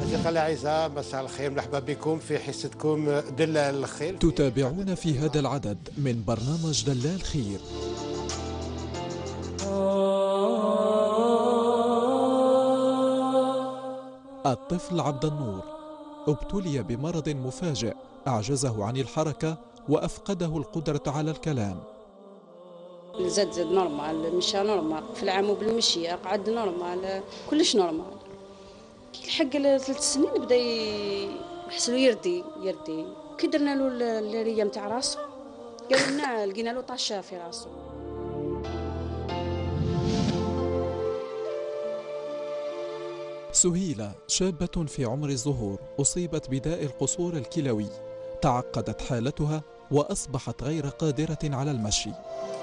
أصدقائي الأعزاء، مساء الخير، مرحبا بكم في حصتكم دلال الخير. تتابعون في هذا العدد من برنامج دلال الخير. الطفل عبد النور ابتلي بمرض مفاجئ أعجزه عن الحركة وأفقده القدرة على الكلام. زاد نورمال، مشى نورمال في العام بالمشية، قعد نورمال، كلش نورمال. كي لحق 3 سنين بدا يحسلو يردي. كي درنا له الريه نتاع راسو قالوا لنا لقينا له طاشه في راسو. سهيلة شابة في عمر الزهور أصيبت بداء القصور الكلوي، تعقدت حالتها وأصبحت غير قادرة على المشي.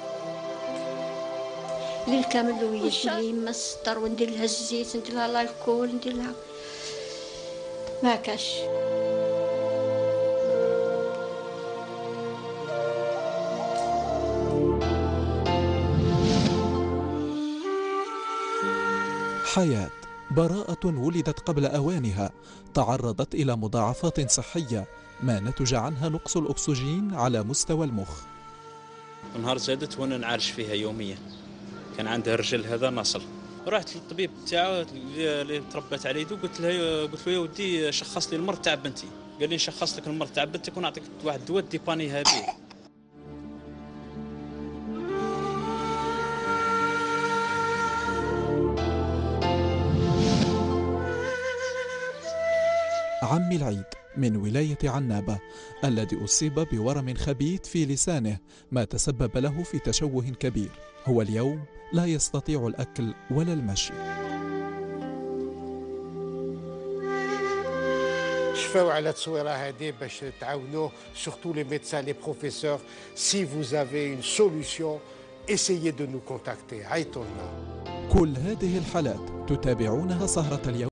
الليل كامل ويدي لي مسطر وندير لها الزيت، ندير لها الكول، ندير لها ما كاش. حياة براءة ولدت قبل أوانها، تعرضت إلى مضاعفات صحية ما نتج عنها نقص الأكسجين على مستوى المخ. نهار زادت وانا نعالج فيها يوميا، كان عندها الرجل هذا نصل. رحت للطبيب تاعو اللي تربت على يدو، قلت له يا ودي شخص لي المرض تاع بنتي. قال لي نشخص لك المرض تاع بنتك ونعطيك واحد الدواء ديبانيها به. عمي العيد من ولاية عنابة الذي أصيب بورم خبيث في لسانه ما تسبب له في تشوه كبير، هو اليوم لا يستطيع الأكل ولا المشي. شفاو على التصويره هذه باش تعاونوه، surtout les médecins, les professeurs. Si vous avez une solution, essayez de nous contacter. عيطوا لنا. كل هذه الحالات تتابعونها سهرة اليوم.